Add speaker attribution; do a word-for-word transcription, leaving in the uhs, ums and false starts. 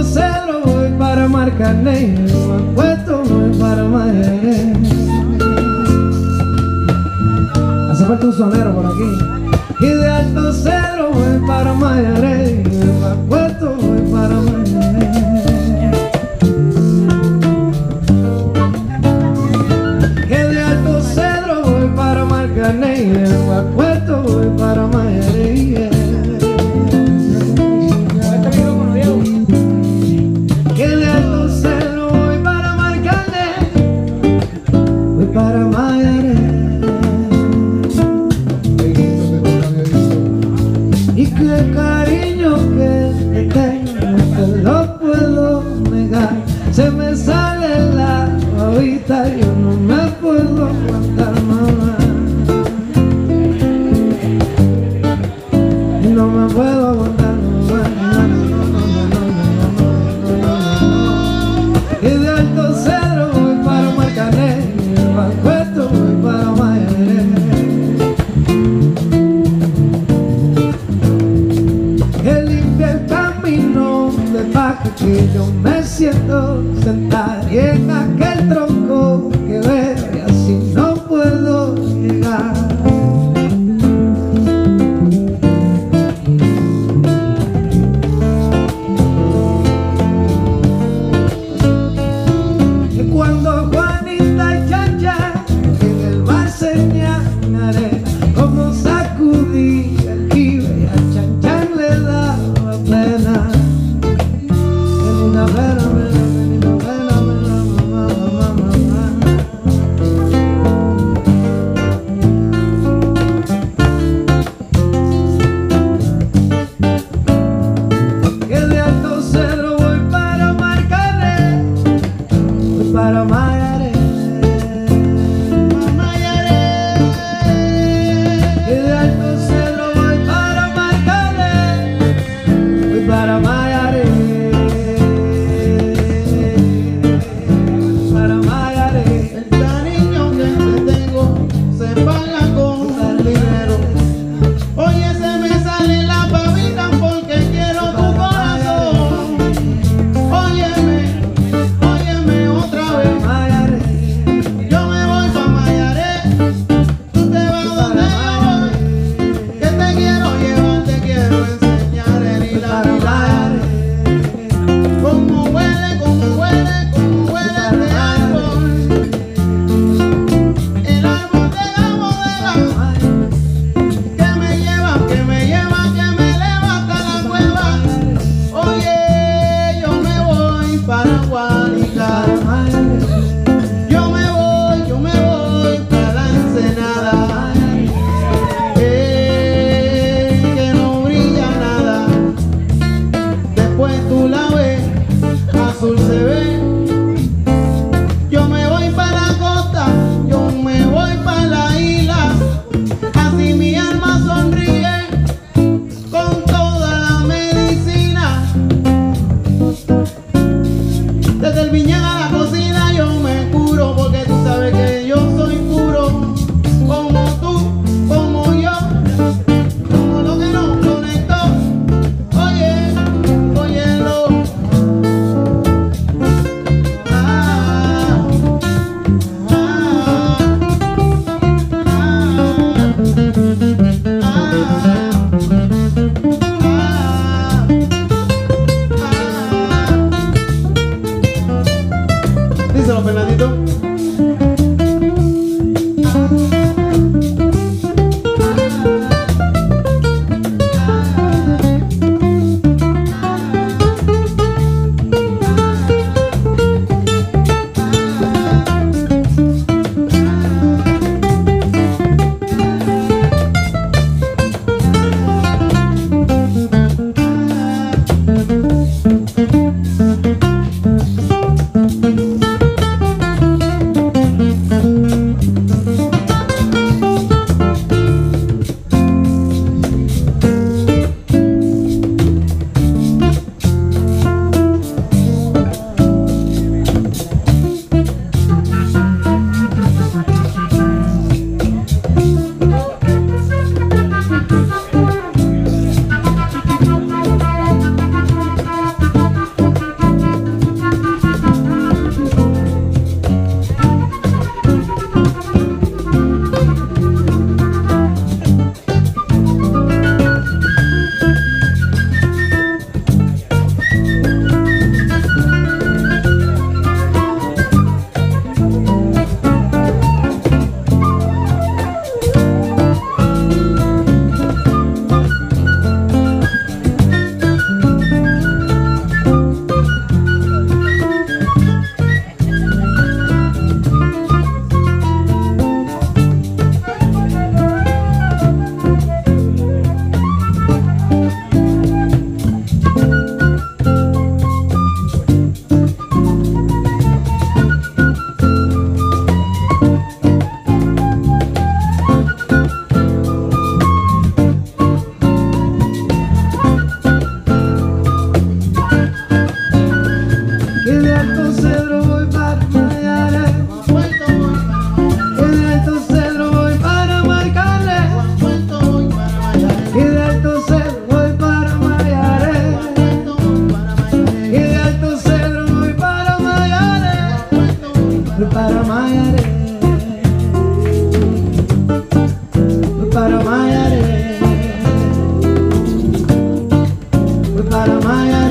Speaker 1: Alto Cedro voy para Marcané, me acuesto voy para Mayaré. Hace falta un sonero por aquí. Y de Alto Cedro voy para Mayaré, me acuesto voy para Mayaré. Que de Alto Cedro voy para Marcané, me acuesto voy para Mayaré. Que de Alto Cedro voy para Marcané, voy para Mayaré. Y qué cariño que te tengo, te lo puedo negar. Se me sale la babita, yo no me puedo aguantar, mamá. No me puedo aguantar, mamá. Y de Alto Cedro voy para Marcané, para Puerto voy para Mayaré. Que limpia el camino de paja que yo me siento sentar, y en aquel tronco que veo y así no puedo llegar. Y cuando Juanita y Chancha en el mar señalaré cómo sacudí el jibe y a Chanchan le daba pena. Una pena, pena, pena, pena, mamá. para Maya